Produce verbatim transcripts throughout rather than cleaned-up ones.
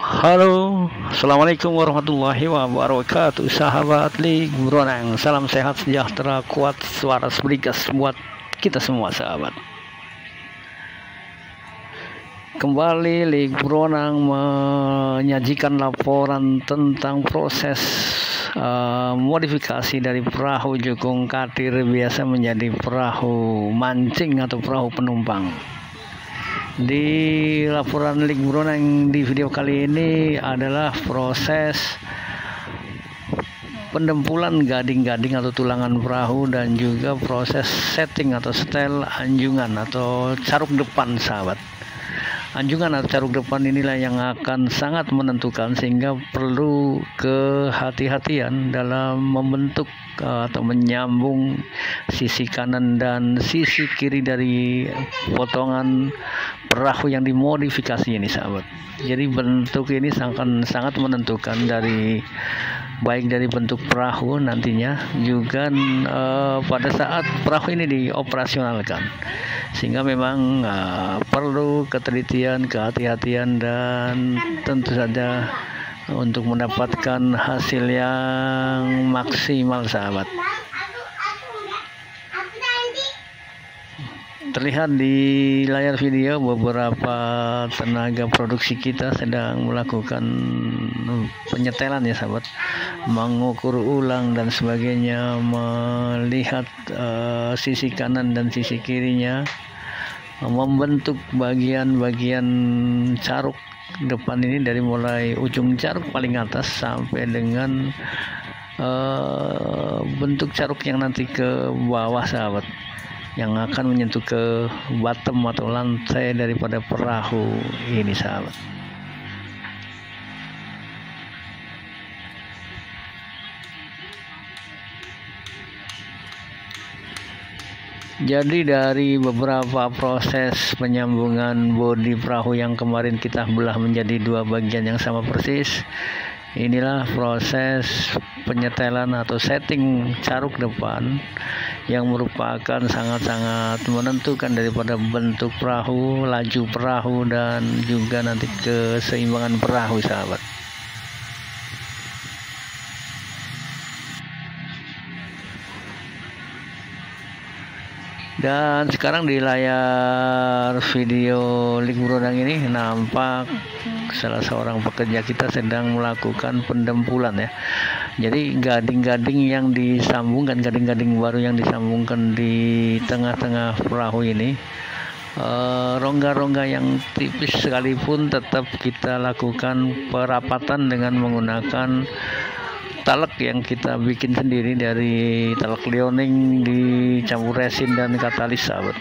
Halo, Assalamualaikum warahmatullahi wabarakatuh. Sahabat Lig Buronang, salam sehat sejahtera, kuat suara berikas buat kita semua sahabat. Kembali Lig Buronang menyajikan laporan tentang proses uh, modifikasi dari perahu Jukung Katir biasa menjadi perahu mancing atau perahu penumpang. Di laporan Lig Buronang di video kali ini adalah proses pendempulan gading-gading atau tulangan perahu dan juga proses setting atau setel anjungan atau caruk depan sahabat. Anjungan atau caruk depan inilah yang akan sangat menentukan, sehingga perlu kehati-hatian dalam membentuk atau menyambung sisi kanan dan sisi kiri dari potongan perahu yang dimodifikasi ini sahabat. Jadi bentuk ini sangat sangat menentukan dari baik dari bentuk perahu nantinya juga eh, pada saat perahu ini dioperasionalkan, sehingga memang uh, perlu ketelitian, kehati-hatian dan tentu saja untuk mendapatkan hasil yang maksimal sahabat. Terlihat di layar video beberapa tenaga produksi kita sedang melakukan penyetelan ya sahabat, mengukur ulang dan sebagainya, melihat uh, sisi kanan dan sisi kirinya, membentuk bagian-bagian caruk depan ini dari mulai ujung caruk paling atas sampai dengan uh, bentuk caruk yang nanti ke bawah sahabat, yang akan menyentuh ke bottom atau lantai daripada perahu ini sahabat. Jadi dari beberapa proses penyambungan bodi perahu yang kemarin kita belah menjadi dua bagian yang sama persis, inilah proses penyetelan atau setting caruk depan yang merupakan sangat-sangat menentukan daripada bentuk perahu, laju perahu, dan juga nanti keseimbangan perahu sahabat. Dan sekarang di layar video Lig Buronang ini nampak salah seorang pekerja kita sedang melakukan pendempulan ya. Jadi gading-gading yang disambungkan, gading-gading baru yang disambungkan di tengah-tengah perahu ini, rongga-rongga yang tipis sekalipun tetap kita lakukan perapatan dengan menggunakan talak yang kita bikin sendiri dari talak lioning dicampur resin dan katalis sahabat.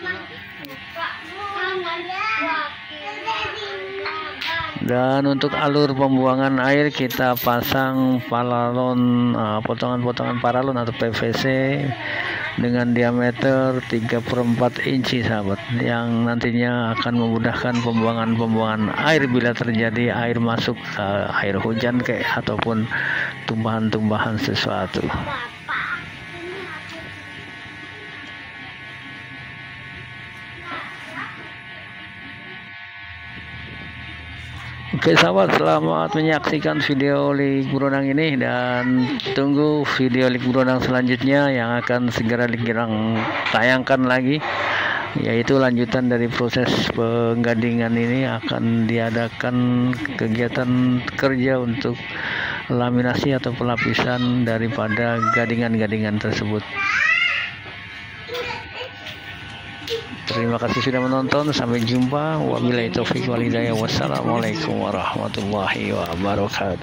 Dan untuk alur pembuangan air kita pasang paralon, potongan-potongan paralon atau P V C dengan diameter tiga per empat inci sahabat, yang nantinya akan memudahkan pembuangan-pembuangan air bila terjadi air masuk, uh, air hujan kayak ataupun tumbahan-tumbahan sesuatu. Oke sahabat, selamat menyaksikan video Lig Buronang ini, dan tunggu video Lig Buronang selanjutnya yang akan segera Lig Buronang tayangkan lagi, yaitu lanjutan dari proses penggadingan ini. Akan diadakan kegiatan kerja untuk laminasi atau pelapisan daripada gadingan-gadingan tersebut. Terima kasih sudah menonton. Sampai jumpa. Wabillahi taufiq wal hidayah. Wassalamualaikum warahmatullahi wabarakatuh.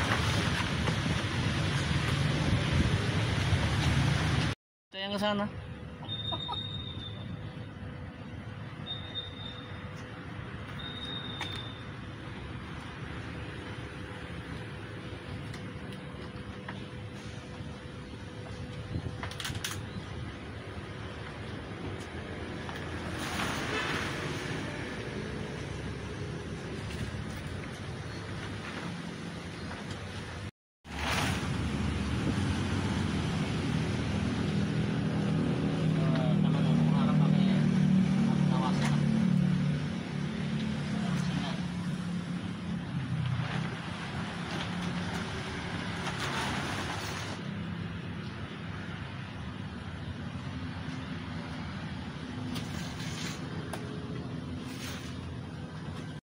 Yang ke sana.